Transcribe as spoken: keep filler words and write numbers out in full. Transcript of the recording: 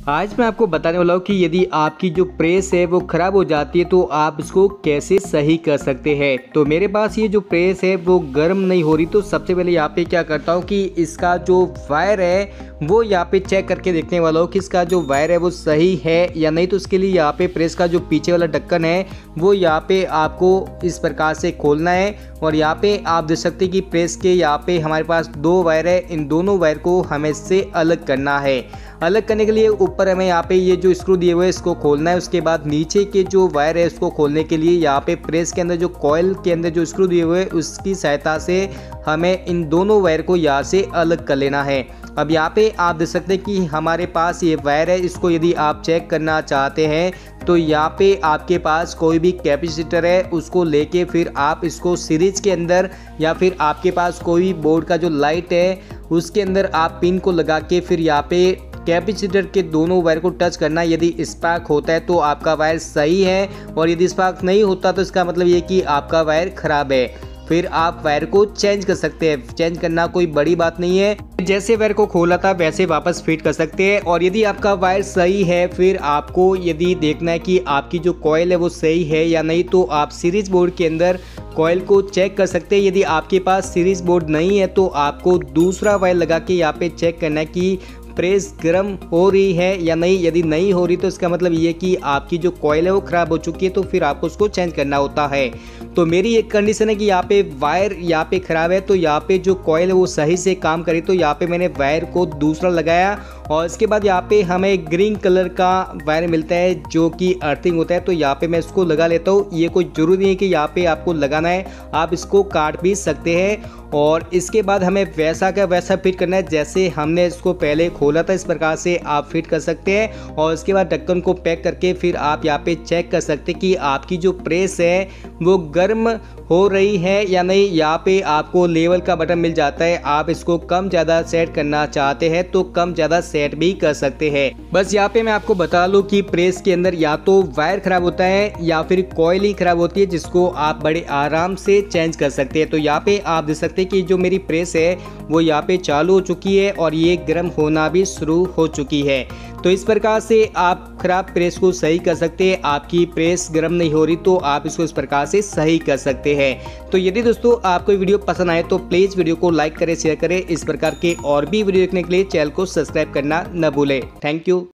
आज मैं आपको बताने वाला हूँ कि यदि आपकी जो प्रेस है वो ख़राब हो जाती है तो आप इसको कैसे सही कर सकते हैं। तो मेरे पास ये जो प्रेस है वो गर्म नहीं हो रही, तो सबसे पहले यहाँ पे क्या करता हूँ कि इसका जो वायर है वो यहाँ पे चेक करके देखने वाला हूँ कि इसका जो वायर है वो सही है या नहीं। तो उसके लिए यहाँ पे प्रेस का जो पीछे वाला ढक्कन है वो यहाँ पे आपको इस प्रकार से खोलना है और यहाँ पे आप देख सकते हैं कि प्रेस के यहाँ पे हमारे पास दो वायर है, इन दोनों वायर को हमें इससे अलग करना है। अलग करने के लिए ऊपर हमें यहाँ पे ये जो स्क्रू दिए हुए हैं इसको खोलना है। उसके बाद नीचे के जो वायर है उसको खोलने के लिए यहाँ पे प्रेस के अंदर जो कॉइल के अंदर जो स्क्रू दिए हुए हैं उसकी सहायता से हमें इन दोनों वायर को यहाँ से अलग कर लेना है। अब यहाँ पे आप देख सकते हैं कि हमारे पास ये वायर है, इसको यदि आप चेक करना चाहते हैं तो यहाँ पे आपके पास कोई भी कैपेसिटर है उसको लेके फिर आप इसको सीरीज के अंदर या फिर आपके पास कोई बोर्ड का जो लाइट है उसके अंदर आप पिन को लगा के फिर यहाँ पे कैपेसिटर के दोनों वायर को टच करना। यदि स्पार्क होता है तो आपका वायर सही है और यदि स्पार्क नहीं होता तो इसका मतलब ये कि आपका वायर खराब है। फिर आप वायर को चेंज कर सकते हैं, चेंज करना कोई बड़ी बात नहीं है। जैसे वायर को खोला था वैसे वापस फिट कर सकते हैं। और यदि आपका वायर सही है फिर आपको यदि देखना है कि आपकी जो कॉइल है वो सही है या नहीं, तो आप सीरीज बोर्ड के अंदर कॉइल को चेक कर सकते हैं। यदि आपके पास सीरीज बोर्ड नहीं है तो आपको दूसरा वायर लगा के यहाँ पे चेक करना है कि प्रेस गर्म हो रही है या नहीं। यदि नहीं हो रही तो इसका मतलब ये कि आपकी जो कॉइल है वो ख़राब हो चुकी है, तो फिर आपको उसको चेंज करना होता है। तो मेरी एक कंडीशन है कि यहाँ पे वायर यहाँ पे ख़राब है तो यहाँ पे जो कॉइल है वो सही से काम करे, तो यहाँ पे मैंने वायर को दूसरा लगाया और इसके बाद यहाँ पे हमें ग्रीन कलर का वायर मिलता है जो कि अर्थिंग होता है, तो यहाँ पे मैं इसको लगा लेता हूँ। ये कोई ज़रूरी नहीं है कि यहाँ पे आपको लगाना है, आप इसको काट भी सकते हैं। और इसके बाद हमें वैसा का वैसा फिट करना है जैसे हमने इसको पहले खोला था, इस प्रकार से आप फिट कर सकते हैं। और इसके बाद ढक्कन को पैक करके फिर आप यहाँ पे चेक कर सकते हैं कि आपकी जो प्रेस है वो गर्म हो रही है या नहीं। यहाँ पे आपको लेवल का बटन मिल जाता है, आप इसको कम ज़्यादा सेट करना चाहते हैं तो कम ज़्यादा सेट भी कर सकते हैं। बस यहाँ पे मैं आपको बता लूँ कि प्रेस के अंदर या तो वायर ख़राब होता है या फिर कॉइल ही ख़राब होती है, जिसको आप बड़े आराम से चेंज कर सकते हैं। तो यहाँ पे आप देख सकते हैं कि जो मेरी प्रेस है वो यहाँ पे चालू हो चुकी है और ये गर्म होना भी शुरू हो चुकी है। तो इस प्रकार से आप खराब प्रेस को सही कर सकते हैं। आपकी प्रेस गर्म नहीं हो रही तो आप इसको इस प्रकार से सही कर सकते हैं। तो यदि दोस्तों आपको वीडियो पसंद आए तो प्लीज़ वीडियो को लाइक करें, शेयर करें। इस प्रकार के और भी वीडियो देखने के लिए चैनल को सब्सक्राइब करना न भूलें। Thank you.